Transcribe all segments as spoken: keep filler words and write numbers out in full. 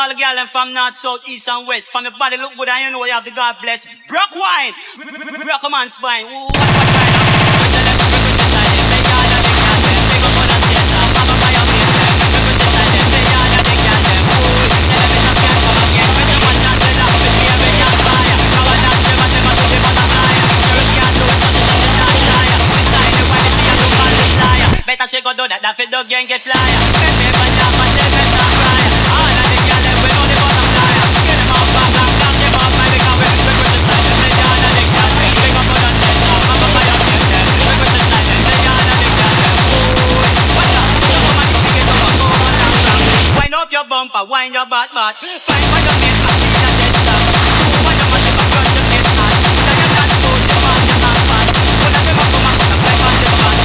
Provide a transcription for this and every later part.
all the girls from north, south, east and west. From your body look good and you know you have the God bless. Brock wine, brock a man's spine. What, what, better she go do that, that fit the gang get flyer. Make me find out my shit, make me cry. All of the girls, we know the bottom flyer. Get them off, back, back, back, them off, my big and we we put the side, them say all of the girls, we big up on the set, now I'm a fire them, them. We put the side, them say all of the girls, them. Ooh, watch out, so come on, pick it up, go on and rock. Wind up your bumper, wind your butt, butt. Find what you miss, and see that dead stop. Ooh, what you must have got to get hot. Now you're not good, you want your hot spot. Put up your mouth, come on, put up like on the spot.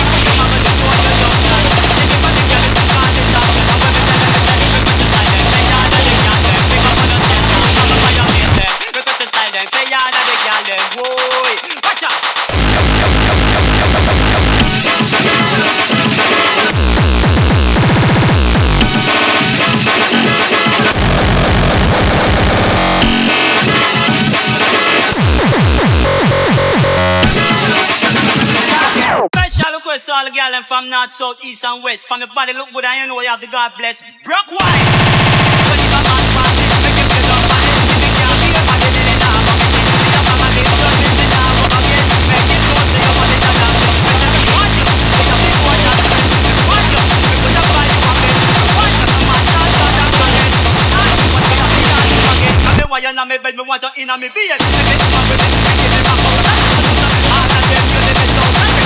So all the girls from north, south, east and west. From your body look good and you know you have the God bless. Brock wine. When you a man party, make you feel up on it. If you can't be a body, then it not go get it. If you mama get done, then it not go get it. Make it know so your body down down. Watch you, put a big watch on it. Watch you, put a body on it. Watch you, come on, start, start, start, start it. Ask you what you have to do, you forget. Come here, why you not me bed, me want you in on me bed. Make it come with it, make it come out. All of them, you live it so perfect.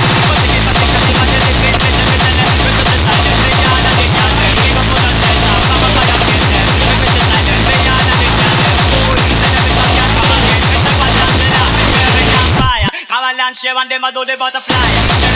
And share and them a do the butterfly.